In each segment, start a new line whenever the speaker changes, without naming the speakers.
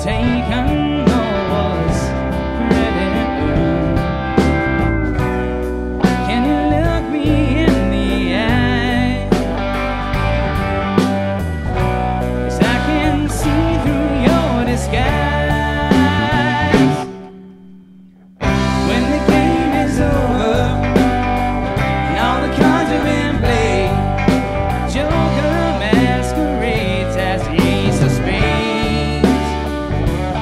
taken or was credited. Can you look me in the eye? 'Cause I can see through your disguise. When the game is over and all the cards have been played, Joker masquerades as the ace of spades.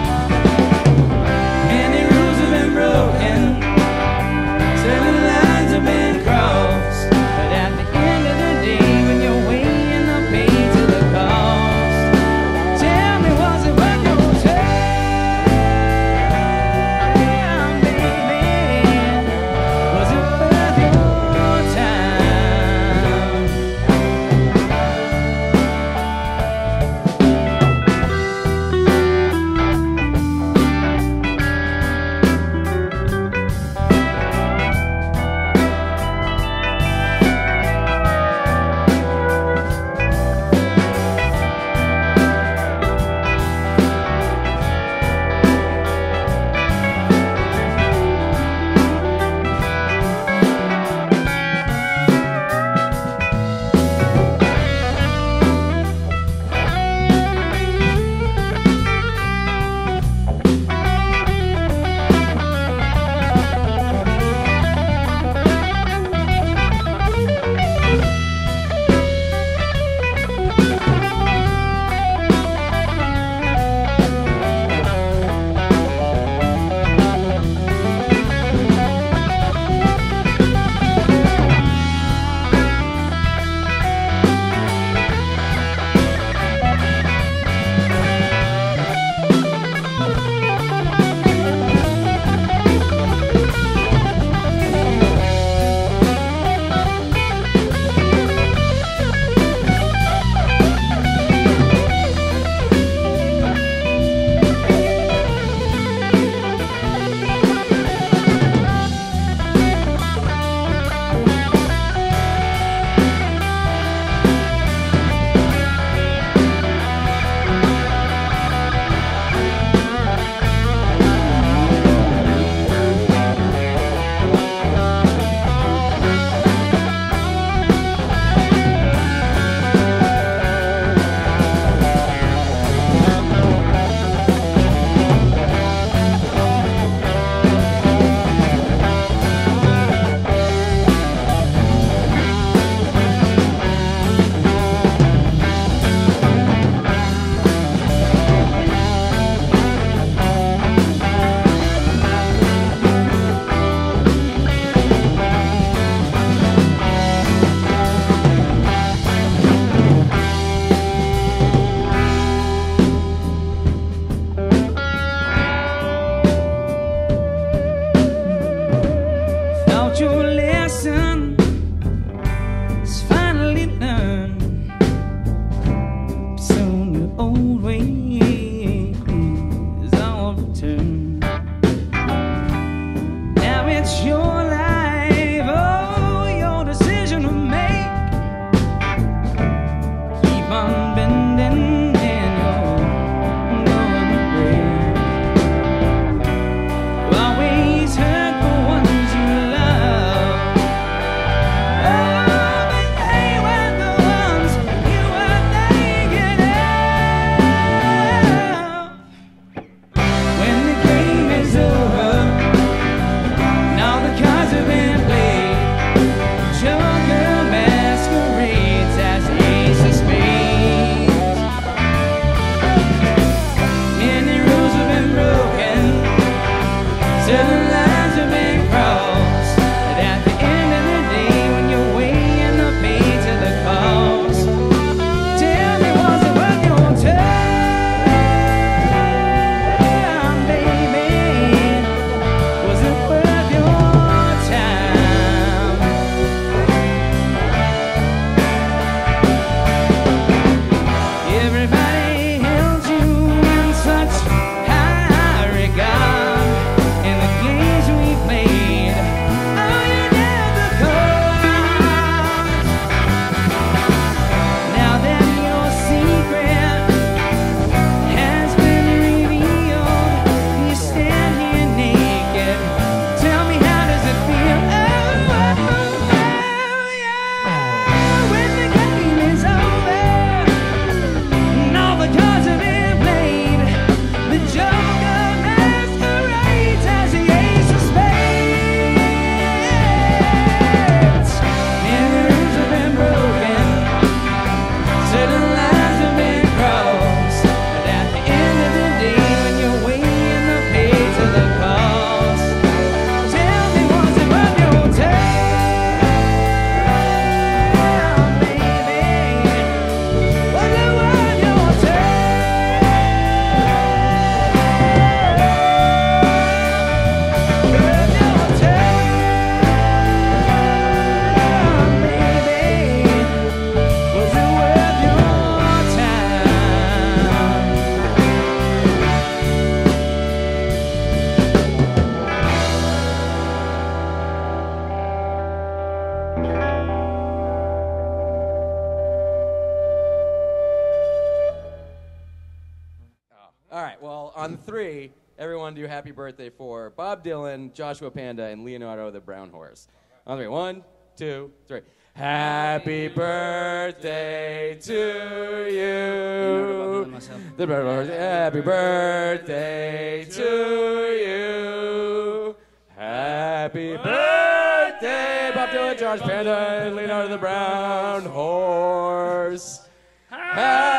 All right, well, on 3, everyone do happy birthday for Bob Dylan, Joshua Panda, and Leonardo the Brown Horse. On 3, 1, 2, 3. Happy birthday to you. The Brown Horse. Happy birthday to you. Happy birthday, Bob Dylan, Josh Panda, and Leonardo the Brown Horse. Happy